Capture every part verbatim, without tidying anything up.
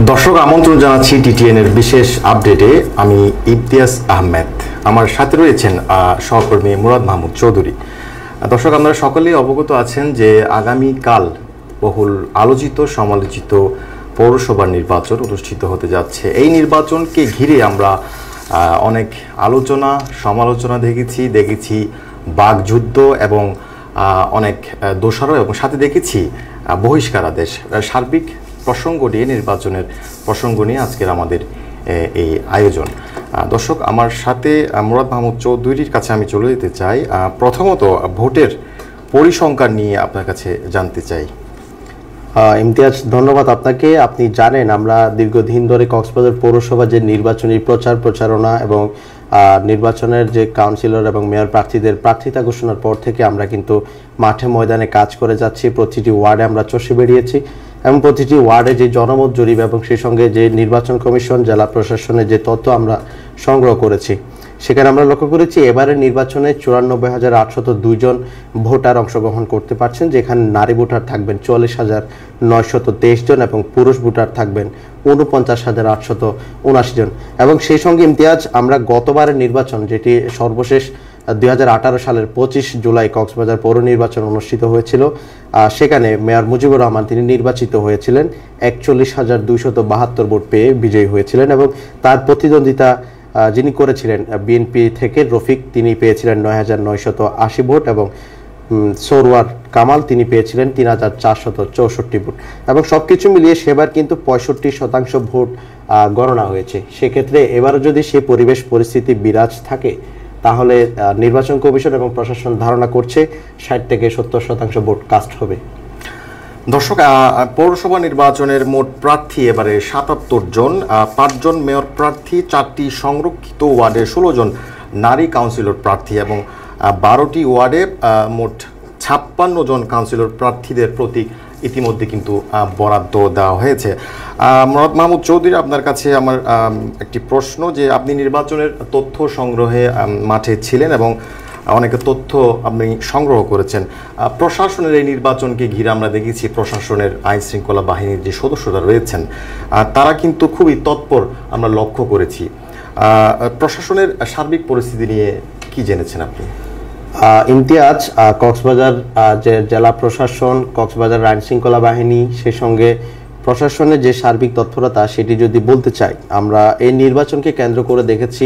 দর্শক আমন্ত্রণ জানাচ্ছি টিটিএন এর বিশেষ আপডেটে। আমি ইমতিয়াজ আহমেদ, আমার সাথে রয়েছেন সহকর্মী মুরাদ মাহমুদ চৌধুরী। দর্শক, আপনারা সকলেই অবগত আছেন যে আগামীকাল বহুল আলোচিত সমালোচিত পৌরসভা নির্বাচন অনুষ্ঠিত হতে যাচ্ছে। এই নির্বাচনকে ঘিরে আমরা অনেক আলোচনা সমালোচনা দেখেছি দেখেছি বাকযুদ্ধ এবং অনেক দোষারোপ এবং সাথে দেখেছি বহিষ্কারাদেশ। সার্বিক প্রসঙ্গ নিয়ে নির্বাচনের প্রসঙ্গ নিয়ে আজকের আমাদের এই আয়োজন। দর্শক, আমার সাথে মুরাদ মাহমুদ চৌধুরীর কাছে আমি চলে যেতে চাই। প্রথমত ভোটের পরিসংখ্যান নিয়ে আপনার কাছে জানতে চাই। ইমতিয়াজ, ধন্যবাদ আপনাকে। আপনি জানেন আমরা দীর্ঘদিন ধরে কক্সবাজার পৌরসভা যে নির্বাচনী প্রচার প্রচারণা এবং নির্বাচনের যে কাউন্সিলর এবং মেয়র প্রার্থীদের প্রার্থিতা ঘোষণার পর থেকে আমরা কিন্তু মাঠে ময়দানে কাজ করে যাচ্ছি। প্রতিটি ওয়ার্ডে আমরা চষে বেরিয়েছি এবং প্রতিটি ওয়ার্ডে যে জনমত জরিপ এবং সেই সঙ্গে যে নির্বাচন কমিশন জেলা প্রশাসনের যে তথ্য আমরা সংগ্রহ করেছি, সেখানে আমরা লক্ষ্য করেছি এবারের নির্বাচনে চুরানব্বই হাজার আটশত দুইজন ভোটার অংশগ্রহণ করতে পারছেন, যেখানে নারী ভোটার থাকবেন চল্লিশ হাজার নয়শত তেইশ জন এবং পুরুষ ভোটার থাকবেন উনপঞ্চাশ হাজার আটশত উনআশি জন। এবং সেই সঙ্গে ইমতিয়াজ, আমরা গতবারের নির্বাচন যেটি সর্বশেষ দুই হাজার আঠারো সালের পঁচিশ জুলাই কক্সবাজার পৌর নির্বাচন অনুষ্ঠিত হয়েছিল, সেখানে মেয়র মুজিবুর রহমান তিনি নির্বাচিত হয়েছিলেন একচল্লিশ হাজার দুইশত বাহাত্তর ভোট পেয়ে বিজয়ী হয়েছিলেন এবং তার প্রতিদ্বন্দ্বিতা যিনি করেছিলেন বিএনপি থেকে রফিক, তিনি পেয়েছিলেন নয় হাজার নয়শত আশি ভোট এবং সরওয়ার কামাল তিনি পেয়েছিলেন তিন হাজার চারশত চৌষট্টি ভোট এবং সব কিছু মিলিয়ে সেবার কিন্তু পঁয়ষট্টি শতাংশ ভোট গণনা হয়েছে। সেক্ষেত্রে এবারও যদি সেই পরিবেশ পরিস্থিতি বিরাজ থাকে তাহলে নির্বাচন কমিশন এবং প্রশাসন ধারণা করছে ষাট থেকে সত্তর শতাংশ ভোট কাস্ট হবে। দর্শক, পৌরসভা নির্বাচনের মোট প্রার্থী এবারে সাতাত্তর জন, পাঁচজন মেয়র প্রার্থী, চারটি সংরক্ষিত ওয়ার্ডে ষোলো জন নারী কাউন্সিলর প্রার্থী এবং বারোটি ওয়ার্ডে মোট ছাপ্পান্ন জন কাউন্সিলর প্রার্থীদের প্রতীক ইতিমধ্যে কিন্তু বরাদ্দ দেওয়া হয়েছে। মুরাদ মাহমুদ চৌধুরী, আপনার কাছে আমার একটি প্রশ্ন, যে আপনি নির্বাচনের তথ্য সংগ্রহে মাঠে ছিলেন এবং অনেক তথ্য আপনি সংগ্রহ করেছেন। প্রশাসনের এই নির্বাচনকে ঘিরে আমরা দেখেছি প্রশাসনের আইন শৃঙ্খলা বাহিনীর যে সদস্যরা রয়েছেন তারা কিন্তু খুবই তৎপর আমরা লক্ষ্য করেছি। প্রশাসনের সার্বিক পরিস্থিতি নিয়ে কি জেনেছেন আপনি? ইমতিয়াজ, কক্সবাজার যে জেলা প্রশাসন, কক্সবাজার আইন শৃঙ্খলা বাহিনী, সেই সঙ্গে প্রশাসনের যে সার্বিক তৎপরতা সেটি যদি বলতে চাই, আমরা এই নির্বাচনকে কেন্দ্র করে দেখেছি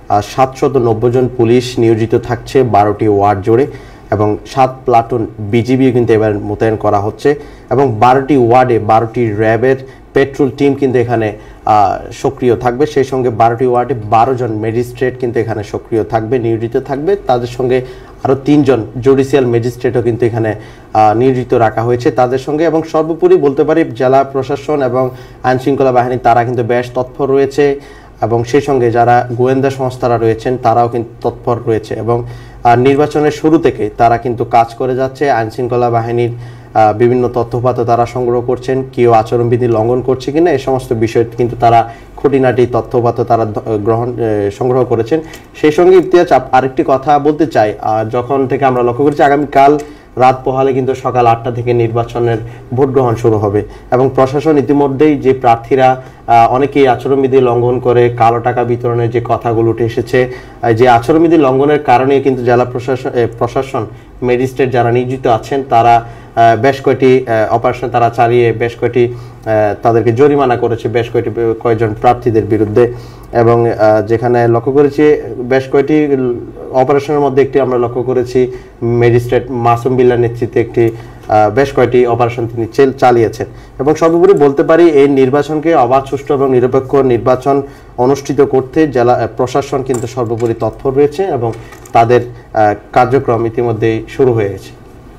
সাতশত নব্বই জন পুলিশ নিয়োজিত থাকছে বারোটি ওয়ার্ড জুড়ে এবং সাত প্লাটুন বিজিবিও কিন্তু এবার মোতায়েন করা হচ্ছে এবং বারোটি ওয়ার্ডে বারোটি র্যাবের পেট্রোল টিম কিন্তু এখানে সক্রিয় থাকবে। সেই সঙ্গে বারোটি ওয়ার্ডে বারো জন ম্যাজিস্ট্রেট কিন্তু এখানে সক্রিয় থাকবে, নিয়োজিত থাকবে। তাদের সঙ্গে আরও তিনজন জুডিশিয়াল ম্যাজিস্ট্রেটও কিন্তু এখানে নিয়োজিত রাখা হয়েছে তাদের সঙ্গে। এবং সর্বোপরি বলতে পারি জেলা প্রশাসন এবং আইন শৃঙ্খলা বাহিনী তারা কিন্তু বেশ তৎপর রয়েছে এবং সেই সঙ্গে যারা গোয়েন্দা সংস্থারা রয়েছেন তারাও কিন্তু তৎপর রয়েছে এবং নির্বাচনের শুরু থেকে তারা কিন্তু কাজ করে যাচ্ছে। আইন শৃঙ্খলা বাহিনীর বিভিন্ন তথ্যপাত্র তারা সংগ্রহ করছেন, কেউ আচরণবিধি লঙ্ঘন করছে কিনা এই সমস্ত বিষয় কিন্তু তারা খুঁটিনাটি তথ্যপাত্র তারা গ্রহণ সংগ্রহ করেছেন। সেই সঙ্গে ইমতিয়াজ, আরেকটি কথা বলতে চাই, যখন থেকে আমরা লক্ষ্য করেছি আগামীকাল রাত পোহালে কিন্তু সকাল আটটা থেকে নির্বাচনের ভোট গ্রহণ শুরু হবে এবং প্রশাসন ইতিমধ্যেই যে প্রার্থীরা অনেকেই আচরণবিধি লঙ্ঘন করে কালো টাকা বিতরণের যে কথাগুলো উঠে এসেছে, যে আচরণবিধি লঙ্ঘনের কারণে কিন্তু জেলা প্রশাসন প্রশাসন ম্যাজিস্ট্রেট যারা নিয়োজিত আছেন তারা বেশ কয়েকটি অপারেশন তারা চালিয়ে বেশ কয়েকটি তাদেরকে জরিমানা করেছে বেশ কয়েকটি কয়েকজন প্রার্থীদের বিরুদ্ধে এবং যেখানে লক্ষ্য করেছি বেশ কয়েকটি অপারেশনের মধ্যে একটি আমরা লক্ষ্য করেছি ম্যাজিস্ট্রেট মাসুম বিল্লার নেতৃত্বে একটি বেশ কয়েকটি অপারেশন তিনি চালিয়েছেন এবং সর্বোপরি বলতে পারি এই নির্বাচনকে অবাধ, সুষ্ঠু এবং নিরপেক্ষ নির্বাচন অনুষ্ঠিত করতে জেলা প্রশাসন কিন্তু সর্বোপরি তৎপর রয়েছে এবং তাদের কার্যক্রম ইতিমধ্যেই শুরু হয়ে গেছে।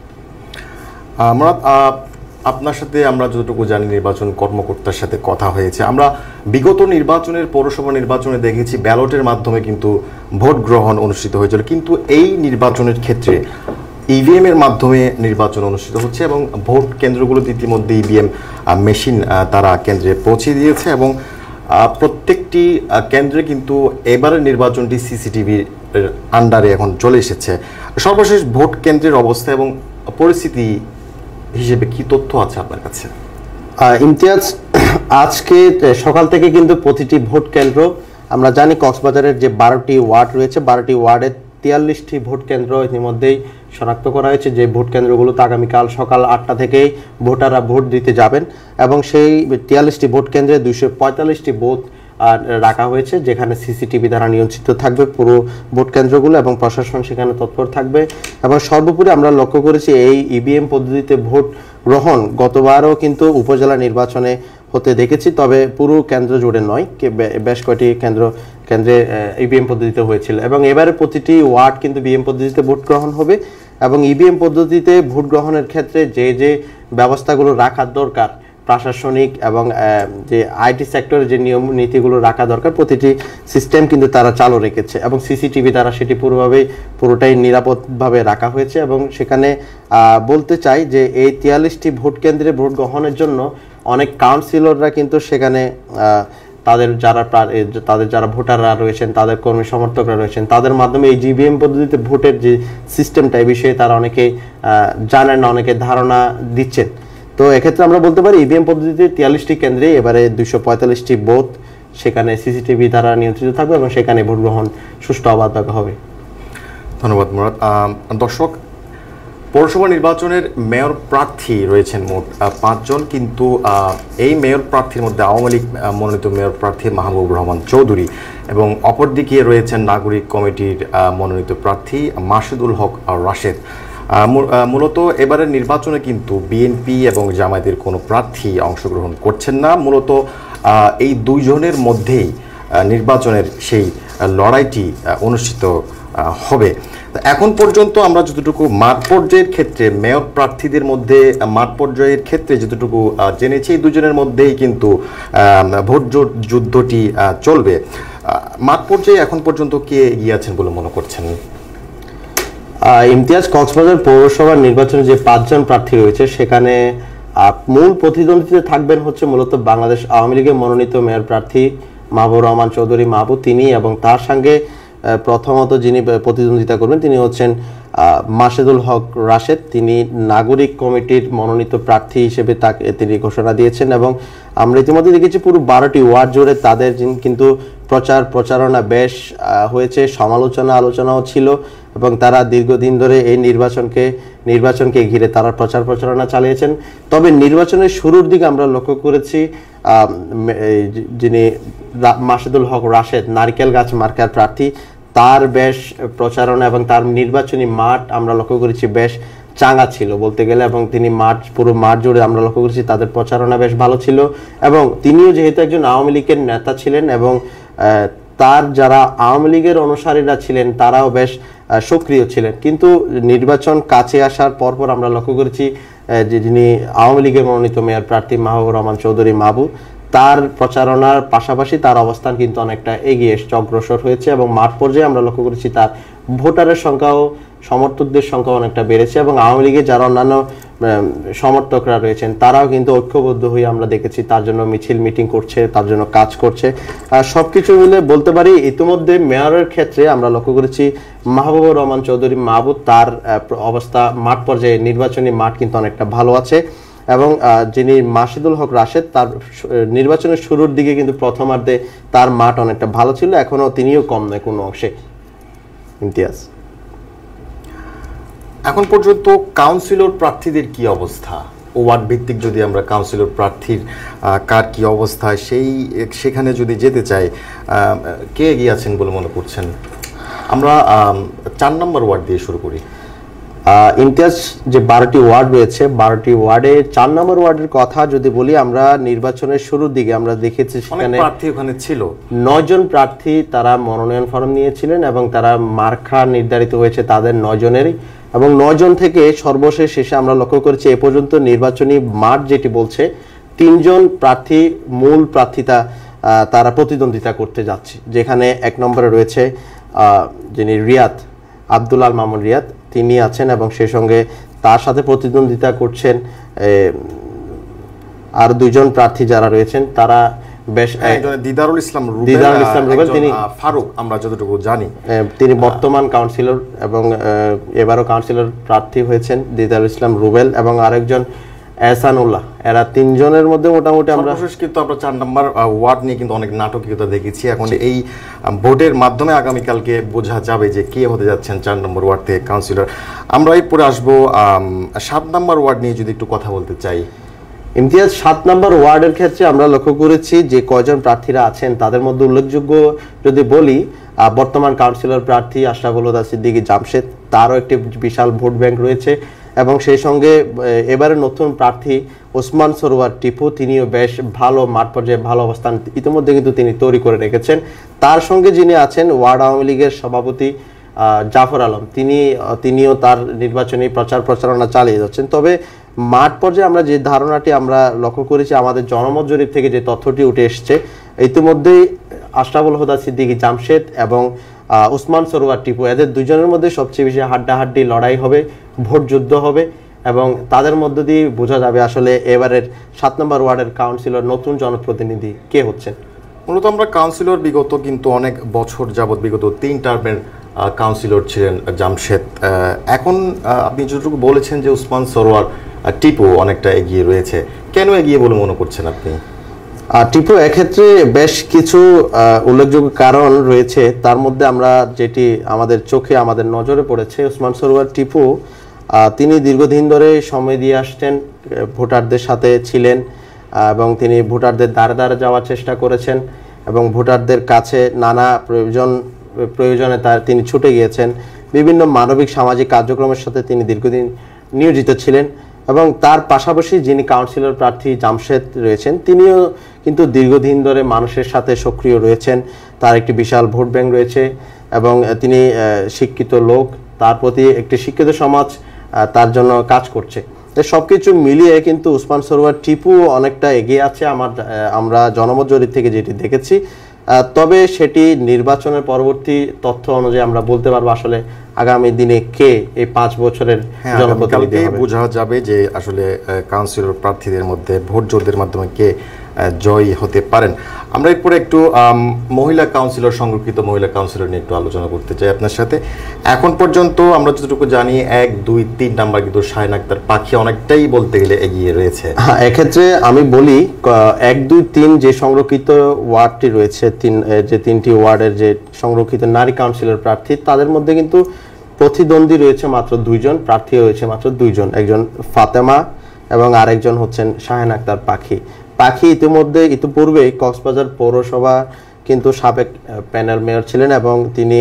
আমরা আপনার সাথে আমরা যতটুকু জানি নির্বাচন কর্মকর্তার সাথে কথা হয়েছে, আমরা বিগত নির্বাচনের পৌরসভা নির্বাচনে দেখেছি ব্যালটের মাধ্যমে কিন্তু ভোট গ্রহণ অনুষ্ঠিত হয়েছিল, কিন্তু এই নির্বাচনের ক্ষেত্রে ইভিএম এর মাধ্যমে নির্বাচন অনুষ্ঠিত হচ্ছে এবং ভোট কেন্দ্রগুলোতে ইতিমধ্যে ইভিএম মেশিন তারা কেন্দ্রে পৌঁছে দিয়েছে এবং প্রত্যেকটি কেন্দ্রে কিন্তু এবারের নির্বাচনটি সিসিটিভির আন্ডারে এখন চলে এসেছে। সর্বশেষ ভোট কেন্দ্রের অবস্থা এবং পরিস্থিতি হিসেবে কি তথ্য আছে আপনার কাছে? ইমতিয়াজ, আজকে সকাল থেকে কিন্তু প্রতিটি ভোট কেন্দ্র, আমরা জানি কক্সবাজারের যে বারোটি ওয়ার্ড রয়েছে, বারোটি ওয়ার্ডের তিয়াল্লিশটি ভোট কেন্দ্র ইতিমধ্যেই শনাক্ত করা হয়েছে, যে ভোট কেন্দ্রগুলোতে আগামীকাল সকাল আটটা থেকেই ভোটাররা ভোট দিতে যাবেন। এবং সেই তিয়াল্লিশটি ভোট কেন্দ্রে দুইশো পঁয়তাল্লিশটি বুথ রাখা হয়েছে, যেখানে সিসিটিভি দ্বারা নিয়ন্ত্রিত থাকবে পুরো ভোট কেন্দ্রগুলো এবং প্রশাসন সেখানে তৎপর থাকবে। এবং সর্বোপরি আমরা লক্ষ্য করেছি এই ইভিএম পদ্ধতিতে ভোট গ্রহণ গতবারও কিন্তু উপজেলা নির্বাচনে হতে দেখেছি, তবে পুরো কেন্দ্র জুড়ে নয়, বেশ কয়েকটি কেন্দ্র কেন্দ্রে ইভিএম পদ্ধতিতে হয়েছিল। এবং এবারে প্রতিটি ওয়ার্ড কিন্তু ইভিএম পদ্ধতিতে ভোট গ্রহণ হবে। এবং ইভিএম পদ্ধতিতে ভোট গ্রহণের ক্ষেত্রে যে যে ব্যবস্থাগুলো রাখার দরকার, প্রশাসনিক এবং যে আইটি সেক্টরে যে নিয়ম নীতিগুলো রাখা দরকার, প্রতিটি সিস্টেম কিন্তু তারা চালু রেখেছে এবং সিসিটিভি দ্বারা সেটি পুরোভাবেই পুরোটাই নিরাপদভাবে রাখা হয়েছে। এবং সেখানে বলতে চাই যে এই তিয়াল্লিশটি ভোট কেন্দ্রে ভোট গ্রহণের জন্য অনেক কাউন্সিলররা কিন্তু সেখানে তাদের যারা তাদের যারা ভোটাররা রয়েছেন, তাদের কর্মী সমর্থকরা রয়েছেন, তাদের মাধ্যমে এই জিভিএম পদ্ধতিতে ভোটের যে সিস্টেমটা, এই বিষয়ে তারা অনেকে জানেন না, অনেকে ধারণা দিচ্ছেন। তো এক্ষেত্রে আমরা বলতে পারি ইভিএম পদ্ধতিতে তিয়াল্লিশটি কেন্দ্রে এবারে দুইশো পঁয়তাল্লিশটি বুথ সেখানে সিসিটিভি দ্বারা নিয়ন্ত্রিত থাকবে এবং সেখানে ভোট গ্রহণ সুষ্ঠু অবাধভাবে হবে। ধন্যবাদ মুরাদ। দর্শক, পৌরসভা নির্বাচনের মেয়র প্রার্থী রয়েছেন মোট পাঁচজন, কিন্তু এই মেয়র প্রার্থীর মধ্যে আওয়ামী লীগ মনোনীত মেয়র প্রার্থী মাহবুব রহমান চৌধুরী এবং অপরদিকে রয়েছেন নাগরিক কমিটির মনোনীত প্রার্থী মাসুদুল হক রাশেদ। মূলত এবারের নির্বাচনে কিন্তু বিএনপি এবং জামায়াতের কোনো প্রার্থী অংশগ্রহণ করছেন না। মূলত এই দুইজনের মধ্যেই নির্বাচনের সেই লড়াইটি অনুষ্ঠিত হবে। এখন পর্যন্ত আমরা যতটুকু মাঠ পর্যায়ের ক্ষেত্রে মেয়র প্রার্থীদের মধ্যে মাঠ পর্যায়ের ক্ষেত্রে যতটুকু জেনেছি, এই দুজনের মধ্যেই কিন্তু ভোট যুদ্ধটি চলবে। মাঠ পর্যায়ে এখন পর্যন্ত কে এগিয়ে আছেন বলে মনে করছেন? ইমতিয়াজ, কক্সবাজার পৌরসভার নির্বাচনে যে পাঁচজন প্রার্থী রয়েছে সেখানে মূল প্রতিদ্বন্দ্বিতা থাকবেন হচ্ছে মূলত বাংলাদেশ আওয়ামী লীগের মনোনীত মেয়র প্রার্থী মাহবুব রহমান চৌধুরী মাহবু, তিনি, এবং তার সঙ্গে প্রথমত যিনি প্রতিদ্বন্দ্বিতা করবেন তিনি হচ্ছেন মাসুদুল হক রাশেদ। তিনি নাগরিক কমিটির মনোনীত প্রার্থী হিসেবে তাকে তিনি ঘোষণা দিয়েছেন। এবং আমরা ইতিমধ্যে দেখেছি পুরো বারোটি ওয়ার্ড জুড়ে তাদের কিন্তু প্রচার প্রচারণা বেশ হয়েছে, সমালোচনা আলোচনাও ছিল এবং তারা দীর্ঘদিন ধরে এই নির্বাচনকে নির্বাচনকে ঘিরে তারা প্রচার প্রচারণা চালিয়েছেন। তবে নির্বাচনের শুরুর দিকে আমরা লক্ষ্য করেছি যিনি মাসুদুল হক রাশেদ নারিকেল গাছ মার্কার প্রার্থী, তার বেশ প্রচারণা এবং তার নির্বাচনী মাঠ আমরা লক্ষ্য করেছি বেশ চাঙ্গা ছিল বলতে গেলে। এবং তিনি মাঠ পুরো মাঠ জুড়ে আমরা লক্ষ্য করেছি তাদের প্রচারণা বেশ ভালো ছিল। এবং তিনিও যেহেতু একজন আওয়ামী লীগের নেতা ছিলেন এবং তার যারা আওয়ামী লীগের অনুসারীরা ছিলেন তারাও বেশ সক্রিয় ছিলেন। কিন্তু নির্বাচন কাছে আসার পরপর আমরা লক্ষ্য করেছি যে যিনি আওয়ামী লীগের মনোনীত মেয়র প্রার্থী মাহবুব রহমান চৌধুরী মাহবু, তার প্রচারণার পাশাপাশি তার অবস্থান কিন্তু অনেকটা এগিয়ে এসে অগ্রসর হয়েছে এবং মাঠ পর্যায়ে আমরা লক্ষ্য করেছি তার ভোটারের সংখ্যাও সমর্থকদের সংখ্যা অনেকটা বেড়েছে। এবং আওয়ামী লীগের যারা অন্যান্য সমর্থকরা রয়েছেন তারাও কিন্তু ঐক্যবদ্ধ হয়ে আমরা দেখেছি তার জন্য মিছিল মিটিং করছে, তার জন্য কাজ করছে। সবকিছু মিলে বলতে পারি ইতিমধ্যে মেয়রের ক্ষেত্রে আমরা লক্ষ্য করেছি মাহবুবুর রহমান চৌধুরী মাহবুব, তার অবস্থা মাঠ পর্যায়ে নির্বাচনী মাঠ কিন্তু অনেকটা ভালো আছে। এবং যিনি মাসুদুল হক রাশেদ, তার নির্বাচনের শুরুর দিকে কিন্তু প্রথমার্ধে তার মাঠ অনেকটা ভালো ছিল, এখনো তিনিও কম নয় কোনো অংশে। ইমতিয়াজ, এখন পর্যন্ত কাউন্সিলর প্রার্থীদের কি অবস্থা? ওয়ার্ড ভিত্তিক যদি আমরা কাউন্সিলর প্রার্থীর কার কি অবস্থা সেই সেখানে যদি যেতে চাই, কে এগিয়ে আছেন বলে মনে করছেন? আমরা চার নম্বর ওয়ার্ড দিয়ে শুরু করি। ইমতিয়াজ, যে বারোটি ওয়ার্ড রয়েছে, বারোটি ওয়ার্ডে চার নম্বর ওয়ার্ডের কথা যদি বলি, আমরা নির্বাচনের শুরুর দিকে আমরা দেখেছি সেখানে প্রার্থী ওখানে ছিল নয় জন প্রার্থী, তারা মনোনয়ন ফর্ম নিয়েছিলেন এবং তারা মার্কা নির্ধারিত হয়েছে তাদের নয় জনেরই। এবং নয় জন থেকে সর্বশেষ শেষে আমরা লক্ষ্য করেছি এ পর্যন্ত নির্বাচনী মাঠ যেটি বলছে তিনজন প্রার্থী মূল প্রার্থিতা তারা প্রতিদ্বন্দ্বিতা করতে যাচ্ছে, যেখানে এক নম্বরে রয়েছে যিনি রিয়াদ আব্দুল আল মামুন রিয়াদ, তিনি আছেন এবং সেই সঙ্গে তার সাথে প্রতিদ্বন্দ্বিতা করছেন আর দুইজন প্রার্থী যারা রয়েছেন তারা বেশ দিদারুল ইসলাম দিদারুল ইসলাম রুবেল, তিনি ফারুক আমরা যতটুকু জানি তিনি বর্তমান কাউন্সিলর এবং এবারও কাউন্সিলর প্রার্থী হয়েছেন দিদারুল ইসলাম রুবেল। এবং আরেকজন এহসানুল্লাহ এরা তিনজনের মধ্যে মোটামুটি আমরা সর্বশেষ কিন্তু আমরা চার নম্বর ওয়ার্ড নিয়ে কিন্তু অনেক নাটকীয়তা দেখেছি। এখন এই ভোটের মাধ্যমে আগামীকালকে বোঝা যাবে যে কে হতে যাচ্ছেন চার নম্বর ওয়ার্ড থেকে কাউন্সিলর। আমরা এরপরে আসবো সাত নম্বর ওয়ার্ড নিয়ে যদি একটু কথা বলতে চাই। ইমতিয়াজ, সাত নম্বর ওয়ার্ডের ক্ষেত্রে আমরা লক্ষ্য করেছি যে কয়জন প্রার্থীরা আছেন তাদের মধ্যে উল্লেখযোগ্য যদি বলি, বর্তমান কাউন্সিলর প্রার্থী আশরাফুল হুদা সিদ্দিকী জামশেদ, তারও একটি বিশাল ভোট ব্যাংক রয়েছে এবং সেই সঙ্গে এবারে নতুন প্রার্থী ওসমান সরোয়ার টিপু, তিনিও বেশ ভালো মাঠ পর্যায়ে ভালো অবস্থান ইতিমধ্যে কিন্তু তিনি তৈরি করে রেখেছেন। তার সঙ্গে যিনি আছেন ওয়ার্ড আওয়ামী লীগের সভাপতি জাফর আলম, তিনি তিনিও তার নির্বাচনী প্রচার প্রচারণা চালিয়ে যাচ্ছেন। তবে মাঠ পর্যায়ে আমরা যে ধারণাটি আমরা লক্ষ্য করেছি, আমাদের জনমত জরিপ থেকে যে তথ্যটি উঠে এসছে, ইতিমধ্যেই আশরাফুল হুদা সিদ্দিকী জামশেদ এবং ওসমান সরোয়ার টিপু, এদের দুজনের মধ্যে সবচেয়ে বেশি হাড্ডাহাড্ডি লড়াই হবে, ভোট যুদ্ধ হবে এবং তাদের মধ্য দিয়ে বোঝা যাবে আসলে এবারের সাত নম্বর ওয়ার্ডের কাউন্সিলর নতুন জনপ্রতিনিধি কে হচ্ছেন। মূলত আমরা কাউন্সিলর বিগত কিন্তু অনেক বছর যাবৎ বিগত তিন টার্মের কাউন্সিলর ছিলেন জামশেদ। এখন আপনি যতটুকু বলেছেন যে ওসমান সরোয়ার টিপু অনেকটা এগিয়ে রয়েছে, কেন এগিয়ে বলে মনে করছেন আপনি? টিপু এক্ষেত্রে বেশ কিছু উল্লেখযোগ্য কারণ রয়েছে, তার মধ্যে আমরা যেটি আমাদের চোখে আমাদের নজরে পড়েছে, ওসমান সরোয়ার টিপু তিনি দীর্ঘদিন ধরে সময় দিয়ে আসছেন, ভোটারদের সাথে ছিলেন এবং তিনি ভোটারদের দ্বারে দ্বারে যাওয়ার চেষ্টা করেছেন এবং ভোটারদের কাছে নানা প্রয়োজন প্রয়োজনে তার তিনি ছুটে গিয়েছেন। বিভিন্ন মানবিক সামাজিক কার্যক্রমের সাথে তিনি দীর্ঘদিন নিয়োজিত ছিলেন এবং তার পাশাপাশি যিনি কাউন্সিলর প্রার্থী জামশেদ রয়েছেন, তিনিও কিন্তু দীর্ঘদিন ধরে মানুষের সাথে সক্রিয় রয়েছেন। তার একটি বিশাল ভোট ব্যাংক রয়েছে এবং তিনি শিক্ষিত লোক, তার প্রতি একটি শিক্ষিত সমাজ তার জন্য কাজ করছে। সব কিছু মিলিয়ে কিন্তু ওসমান সরোয়ার টিপু অনেকটা এগিয়ে আছে আমার আমরা জনমত জরিপ থেকে যেটি দেখেছি। তবে সেটি নির্বাচনের পরবর্তী তথ্য অনুযায়ী আমরা বলতে পারবো আসলে আগামী দিনে কে এই পাঁচ বছরের জনপ্রতিনিধি হবে। বোঝা যাবে যে আসলে কাউন্সিলর প্রার্থীদের মধ্যে ভোট জোরদের মাধ্যমে কে জয়ী হতে পারেন। আমরা এরপরে একটু মহিলা কাউন্সিলর, সংরক্ষিত মহিলা কাউন্সিলর নিয়ে একটু আলোচনা করতে চাই আপনার সাথে। এখন পর্যন্ত আমরা যতটুকু জানি এক দুই তিন নাম্বার কিন্তু শাহিন আক্তার পাখি অনেকটাই বলতে গেলে এগিয়ে রয়েছে। হ্যাঁ, এক্ষেত্রে আমি বলি এক দুই তিন যে সংরক্ষিত ওয়ার্ডটি রয়েছে, তিন যে তিনটি ওয়ার্ডের যে সংরক্ষিত নারী কাউন্সিলর প্রার্থী, তাদের মধ্যে কিন্তু প্রতিদ্বন্দ্বী রয়েছে মাত্র দুইজন, প্রার্থী রয়েছে মাত্র দুইজন, একজন ফাতেমা এবং আরেকজন হচ্ছেন শাহিন আক্তার পাখি। পাখি ইতিমধ্যে ইতিপূর্বেই কক্সবাজার পৌরসভা কিন্তু সাবেক প্যানেল মেয়র ছিলেন এবং তিনি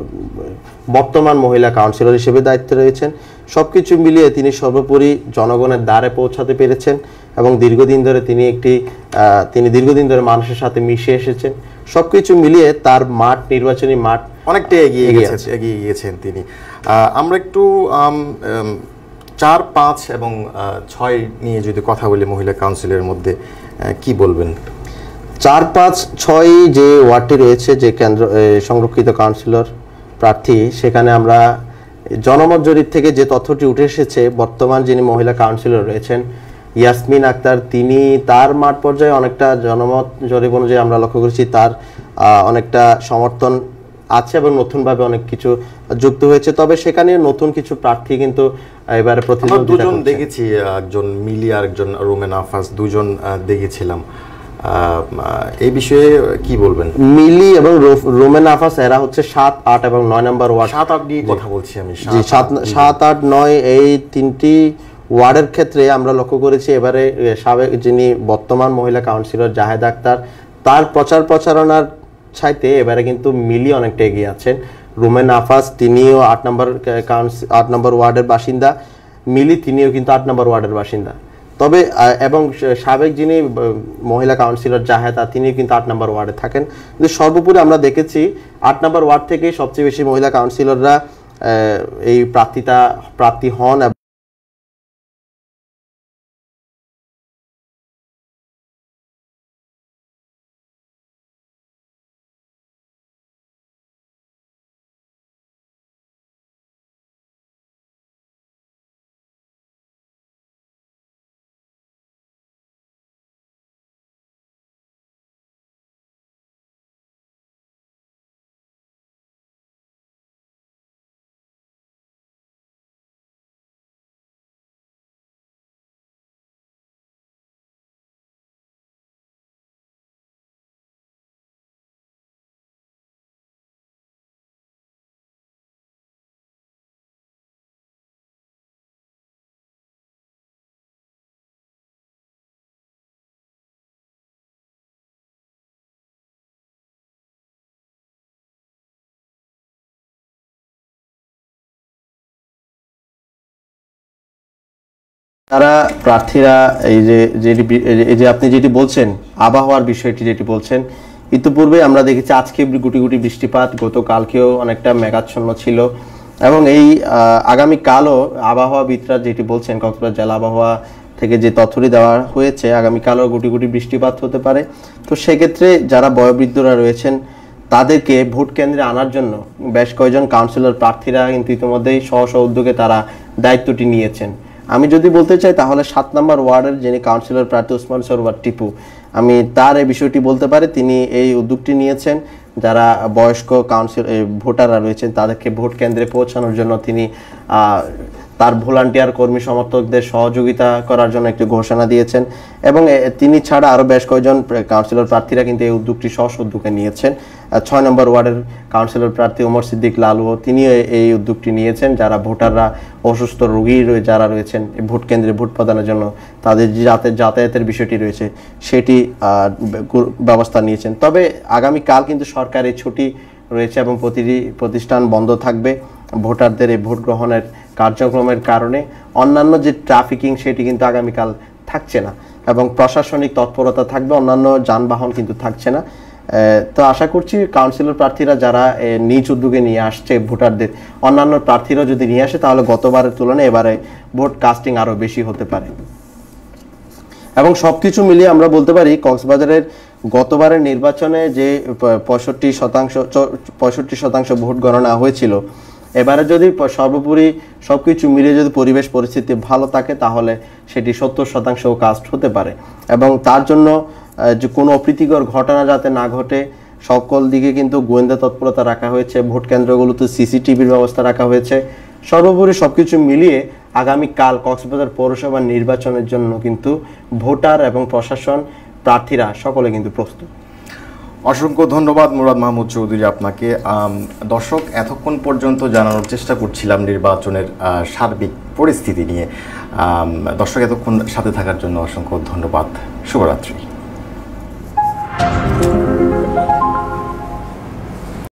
বর্তমান মহিলা কাউন্সিলর হিসেবে দায়িত্বে রয়েছেন। সবকিছু মিলিয়ে তিনি সর্বোপরি জনগণের দ্বারে পৌঁছাতে পেরেছেন এবং দীর্ঘদিন ধরে তিনি একটি তিনি দীর্ঘদিন ধরে মানুষের সাথে মিশে এসেছেন। সবকিছু মিলিয়ে তার মাঠ, নির্বাচনী মাঠ অনেকটা এগিয়ে গেছে এগিয়ে গিয়েছেন তিনি। আমরা একটু চার পাঁচ এবং ছয় নিয়ে যদি কথা বলি মহিলা কাউন্সিলের মধ্যে কি বলবেন? চার পাঁচ ছয় যে ওয়ার্ডটি রয়েছে, যে কেন্দ্র সংরক্ষিত কাউন্সিলর প্রার্থী, সেখানে আমরা জনমত জরিপ থেকে যে তথ্যটি উঠে এসেছে, বর্তমান যিনি মহিলা কাউন্সিলর রয়েছেন ইয়াসমিন আক্তার, তিনি তার মাঠ পর্যায়ে অনেকটা জনমত জরিপ অনুযায়ী আমরা লক্ষ্য করেছি তার অনেকটা সমর্থন আছে এবং নতুনভাবে অনেক কিছু যুক্ত হয়েছে। তবে সেখানে নতুন কিছু প্রার্থী কিন্তু এবারে প্রতিদ্বন্দ্বিতা দুজন দেখেছি, একজন মিলি আর একজন রোমেন আফাস, দুজন দেখেছিলাম। এই বিষয়ে কি বলবেন? মিলি এবং রোমেন আফাস এরা হচ্ছে সাত আট এবং নয় নম্বর ওয়ার্ড। সাত আট নিয়ে কথা বলছি আমি। সাত আট নয় এই তিনটি ওয়ার্ডের ক্ষেত্রে আমরা লক্ষ্য করেছি এবারে সাবেক যিনি বর্তমান মহিলা কাউন্সিলর জাহেদ আক্তার, তার প্রচার প্রচারণার চাইতে এবারে কিন্তু মিলি অনেকটা এগিয়ে আছেন। রোমেন আফাস তিনিও আট নম্বর আট নম্বর ওয়ার্ডের বাসিন্দা, মিলি তিনিও কিন্তু আট নম্বর ওয়ার্ডের বাসিন্দা। তবে এবং সাবেক যিনি মহিলা কাউন্সিলর জাহেদা, তিনিও কিন্তু আট নম্বর ওয়ার্ডে থাকেন। কিন্তু সর্বোপরি আমরা দেখেছি আট নম্বর ওয়ার্ড থেকেই সবচেয়ে বেশি মহিলা কাউন্সিলররা এই প্রার্থিতা প্রার্থী হন। তারা প্রার্থীরা এই যে যেটি এই যে আপনি যেটি বলছেন আবহাওয়ার বিষয়টি যেটি বলছেন, ইতিপূর্বে আমরা দেখেছি আজকে গুটি গুটি বৃষ্টিপাত, গতকালকেও অনেকটা মেঘাচ্ছন্ন ছিল এবং এই আগামীকালও আবহাওয়াবিদরা যেটি বলছেন কক্সবাজার জেলা আবহাওয়া থেকে যে তথ্যটি দেওয়া হয়েছে আগামীকালও গুটি গুটি বৃষ্টিপাত হতে পারে। তো সেক্ষেত্রে যারা বয়োবৃদ্ধরা রয়েছেন তাদেরকে ভোট কেন্দ্রে আনার জন্য বেশ কয়েকজন কাউন্সিলর প্রার্থীরা কিন্তু ইতিমধ্যেই স্ব স্ব উদ্যোগে তারা দায়িত্বটি নিয়েছেন। আমি যদি বলতে চাই তাহলে সাত নম্বর ওয়ার্ডের যিনি কাউন্সিলর প্রার্থী ওসমান সরোয়ার টিপু, আমি তার এই বিষয়টি বলতে পারি। তিনি এই উদ্যোগটি নিয়েছেন, যারা বয়স্ক কাউন্সিল ভোটাররা রয়েছেন তাদেরকে ভোট কেন্দ্রে পৌঁছানোর জন্য তিনি তার ভলান্টিয়ার কর্মী সমর্থকদের সহযোগিতা করার জন্য একটি ঘোষণা দিয়েছেন এবং তিনি ছাড়া আরও বেশ কয়েকজন কাউন্সিলর প্রার্থীরা কিন্তু এই উদ্যোগটি স্ব উদ্যোগে নিয়েছেন। ছয় নম্বর ওয়ার্ডের কাউন্সিলর প্রার্থী ওমর সিদ্দিক লালুও তিনি এই উদ্যোগটি নিয়েছেন, যারা ভোটাররা অসুস্থ রোগী যারা রয়েছেন ভোট কেন্দ্রে ভোট প্রদানের জন্য তাদের যাতে যাতায়াতের বিষয়টি রয়েছে সেটি ব্যবস্থা নিয়েছেন। তবে আগামীকাল কিন্তু সরকারি ছুটি রয়েছে এবং প্রতিটি প্রতিষ্ঠান বন্ধ থাকবে ভোটারদের এই ভোট গ্রহণের কার্যক্রমের কারণে। অন্যান্য যে ট্রাফিকিং সেটি কিন্তু আগামীকাল থাকছে না এবং প্রশাসনিক তৎপরতা থাকবে, অন্যান্য যানবাহন কিন্তু থাকছে না। তো আশা করছি কাউন্সিলর প্রার্থীরা যারা নিজ উদ্যোগে নিয়ে আসছে ভোটারদের, অন্যান্য প্রার্থীরা যদি নিয়ে আসে তাহলে গতবারের তুলনায় এবারে ভোট কাস্টিং আরও বেশি হতে পারে এবং সবকিছু মিলিয়ে আমরা বলতে পারি কক্সবাজারের গতবারের নির্বাচনে যে পঁয়ষট্টি শতাংশ পঁয়ষট্টি শতাংশ ভোট গণনা হয়েছিল, এবারে যদি সর্বোপরি সবকিছু মিলিয়ে যদি পরিবেশ পরিস্থিতি ভালো থাকে তাহলে সেটি সত্তর শতাংশ কাস্ট হতে পারে এবং তার জন্য যে কোনো অপ্রীতিকর ঘটনা যাতে না ঘটে সকল দিকে কিন্তু গোয়েন্দা তৎপরতা রাখা হয়েছে, ভোট কেন্দ্রগুলোতে সিসিটিভির ব্যবস্থা রাখা হয়েছে। সর্বোপরি সবকিছু মিলিয়ে আগামীকাল কক্সবাজার পৌরসভা নির্বাচনের জন্য কিন্তু ভোটার এবং প্রশাসন প্রার্থীরা সকলে কিন্তু প্রস্তুত। অসংখ্য ধন্যবাদ মুরাদ মাহমুদ চৌধুরী আপনাকে। দর্শক, এতক্ষণ পর্যন্ত জানানোর চেষ্টা করছিলাম নির্বাচনের সার্বিক পরিস্থিতি নিয়ে। দর্শক, এতক্ষণ সাথে থাকার জন্য অসংখ্য ধন্যবাদ। শুভরাত্রি।